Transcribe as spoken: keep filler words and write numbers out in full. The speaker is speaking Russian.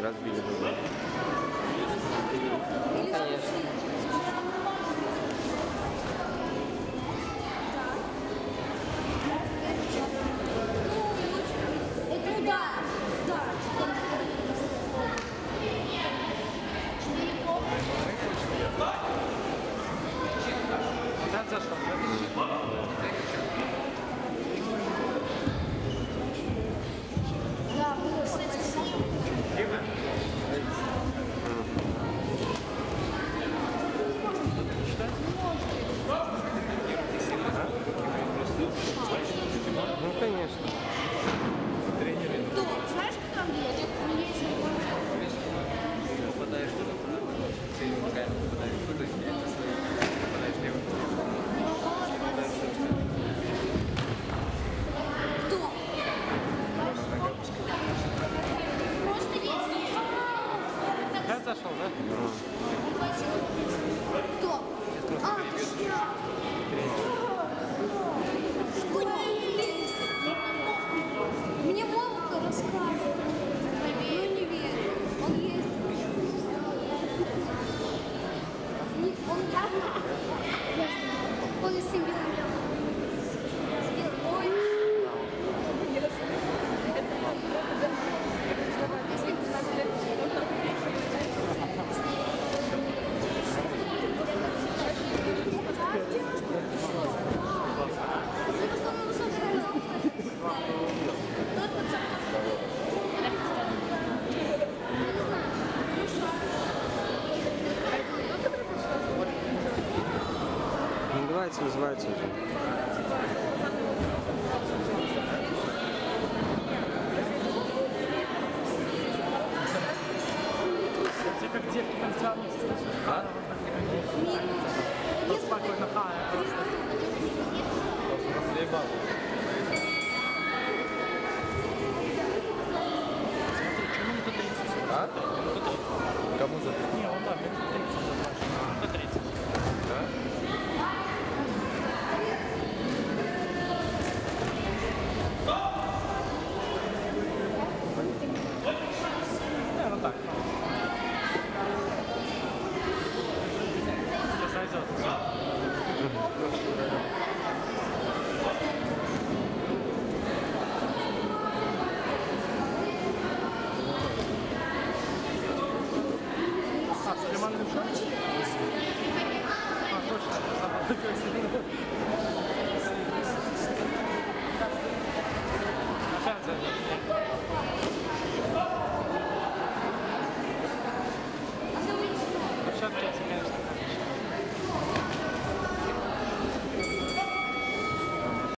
разбили зубы. Ну, конечно. Это да, да. Да, зашел. Да, было, кстати, Ну, конечно. кто? Знаешь, кто там едет? Попадаешь туда, сильно ногами попадаешь туда, попадаешь левым. Кто? Просто есть. Да, зашел, да? Кто? А, точно. Что? Мне Вовка рассказывал. Ну, не верю. Он есть. Не- Он Он из Сибири. Ой. Ну, давайте называется уже. Все как те конституционисты. Спокойно, а, Заебал. А? Кому за не, он там, минут тридцать. Минут тридцать. Да, вот так. Все сойдет, все. А, Сулейман Ильич? А, точно, забыл. Опять зайдет. Сейчас, конечно,